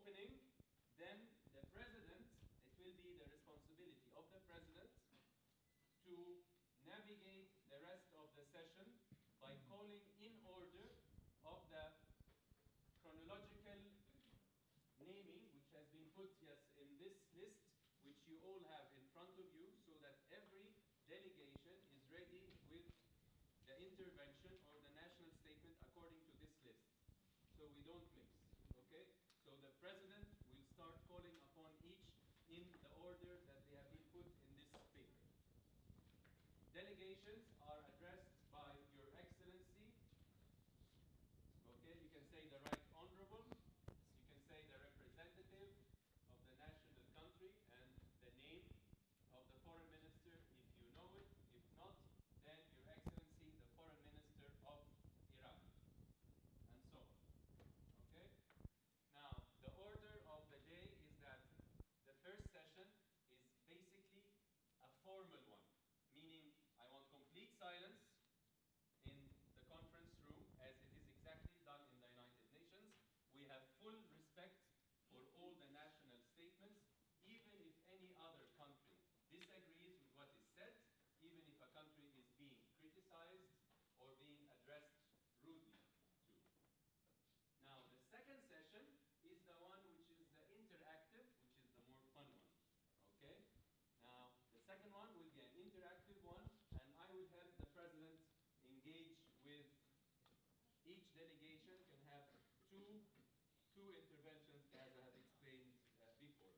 opening, then the President, it will be the responsibility of the President to navigate the rest of the session by calling in order of the chronological naming, which has been put, yes, in this list, which you all have in front of you, so that every delegation is ready with the intervention or the national statement according to this list. So we don't mix, okay? So the President will start calling upon each in the order that they have been put in this paper. Delegations are addressed by Your Excellency. Okay, you can say the Right Honorable, you can say the representative of the national country and the name of the Foreign Minister if you know it. If not, then Your Excellency, the Foreign Minister of Iran, and so on. Okay? Now, the order of the day is that the first session is basically a formal one, meaning I want complete silence in the conference room, as it is exactly done in the United Nations. We have full respect for all the national statements, even if any other country disagrees with what is said, even if a country is being criticized or being addressed rudely to. Now, the second session is the one which is the interactive, which is the more fun one, okay? Now, the second one will be an interactive one, and I will help the President engage with each delegation can have two interventions, as I have explained before.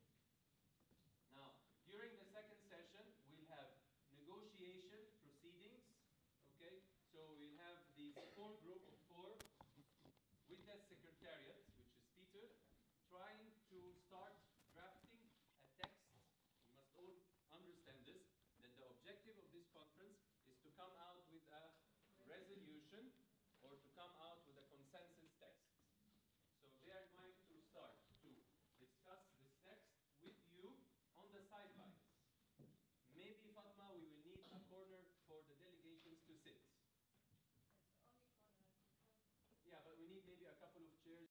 Now, during the second session, we'll have negotiation proceedings, okay? So we'll have these group of four with the Secretariat, which is Peter, trying to start drafting a text. You must all understand this, that the objective of this conference is to come out with a resolution or to come out with